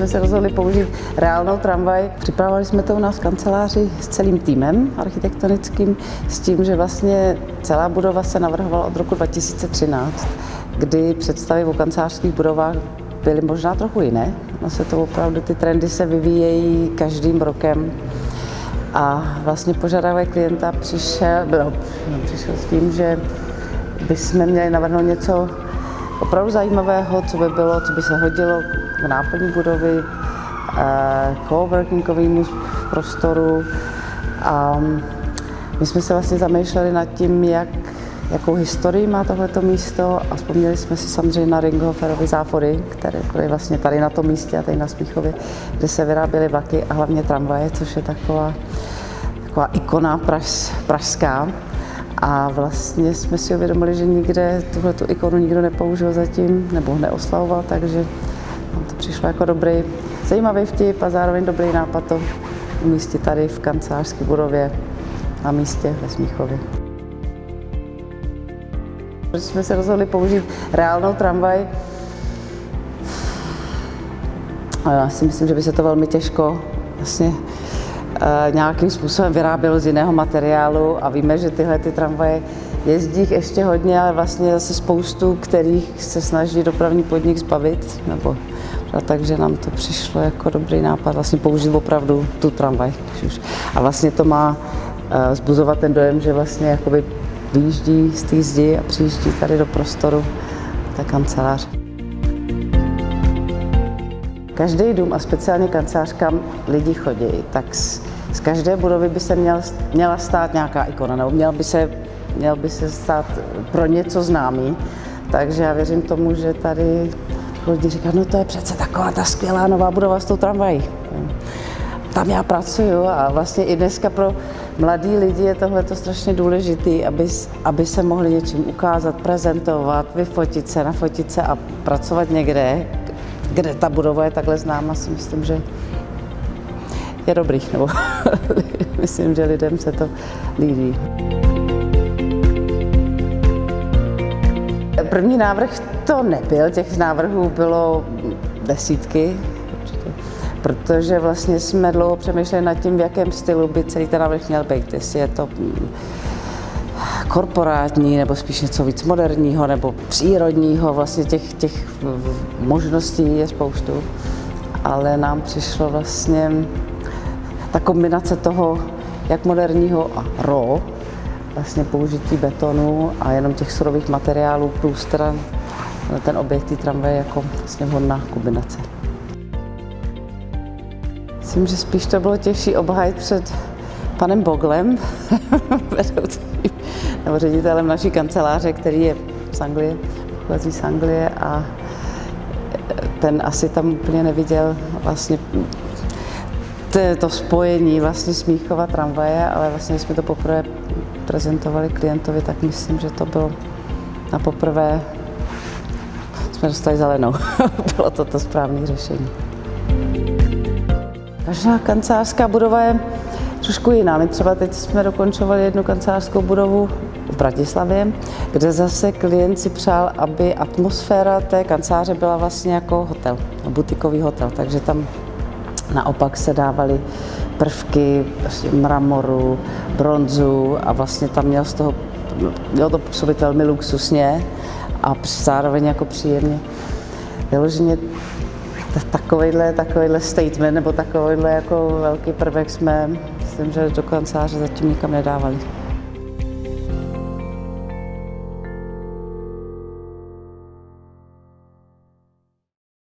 jsme se rozhodli použít reálnou tramvaj. Připravovali jsme to u nás v kanceláři s celým týmem architektonickým, s tím, že vlastně celá budova se navrhovala od roku 2013, kdy představy o kancelářských budovách byly možná trochu jiné. No se to opravdu, ty trendy se vyvíjejí každým rokem. A vlastně požadavek klienta přišel s tím, že bychom měli navrhnout něco opravdu zajímavého, co by se hodilo k náplní budovy, coworkingovému prostoru. A my jsme se vlastně zamýšleli nad tím, jakou historii má tohleto místo, a vzpomněli jsme si samozřejmě na Ringhofferovy závory, které byly vlastně tady na tom místě a tady na Smíchově, kde se vyráběly vlaky a hlavně tramvaje, což je taková ikona pražská. A vlastně jsme si uvědomili, že nikde tuhletu ikonu nikdo nepoužil zatím, nebo neoslavoval, takže nám to přišlo jako dobrý, zajímavý vtip a zároveň dobrý nápad to umístit tady v kancelářské budově na místě ve Smíchově. Proč jsme se rozhodli použít reálnou tramvaj? Já si myslím, že by se to velmi těžko vlastně nějakým způsobem vyrábělo z jiného materiálu, a víme, že tyhle tramvaje jezdí ještě hodně, ale vlastně zase spoustu, kterých se snaží dopravní podnik zbavit, takže nám to přišlo jako dobrý nápad vlastně použít opravdu tu tramvaj. A vlastně to má vzbuzovat ten dojem, že vlastně jakoby vyjíždí z té zdi a přijíždí tady do prostoru ta kancelář. Každý dům a speciálně kancelář, kam lidi chodí, tak z každé budovy by se měla stát nějaká ikona, nebo měl by se stát pro něco známý. Takže já věřím tomu, že tady lidi říkají, no to je přece taková ta skvělá nová budova s tou tramvají. Tam já pracuju a vlastně i dneska pro mladí lidi je tohleto strašně důležité, aby se mohli něčím ukázat, prezentovat, vyfotit se, nafotit se a pracovat někde, kde ta budova je takhle známa, si myslím, že je dobrý, nebo myslím, že lidem se to líbí. První návrh to nebyl, těch návrhů bylo desítky, protože vlastně jsme dlouho přemýšleli nad tím, v jakém stylu by celý ten návrh měl být, jestli je to korporátní, nebo spíš něco víc moderního, nebo přírodního, vlastně těch možností je spoustu. Ale nám přišlo vlastně ta kombinace toho, jak moderního a raw, vlastně použití betonu a jenom těch surových materiálů plus teda ten objekt té tramvaje jako vlastně vhodná kombinace. Myslím, že spíš to bylo těžší obhájit před panem Boglem, vedoucím nebo ředitelem naší kanceláře, který je z Anglie, pochází z Anglie, a ten asi tam úplně neviděl vlastně to spojení vlastně Smíchova tramvaje, ale vlastně jsme to poprvé prezentovali klientovi, tak myslím, že to bylo na poprvé, jsme dostali zelenou. Bylo to správné řešení. Každá kancelářská budova je trošku jiná. My třeba teď jsme dokončovali jednu kancelářskou budovu v Bratislavě, kde zase klient si přál, aby atmosféra té kanceláře byla vlastně jako hotel, butikový hotel, takže tam naopak se dávaly prvky mramoru, bronzu a vlastně tam mělo to působit velmi luxusně a zároveň jako příjemně. Vyloženě takovýhle statement nebo takovýhle jako velký prvek jsme, myslím, že do kanceláře zatím nikam nedávali.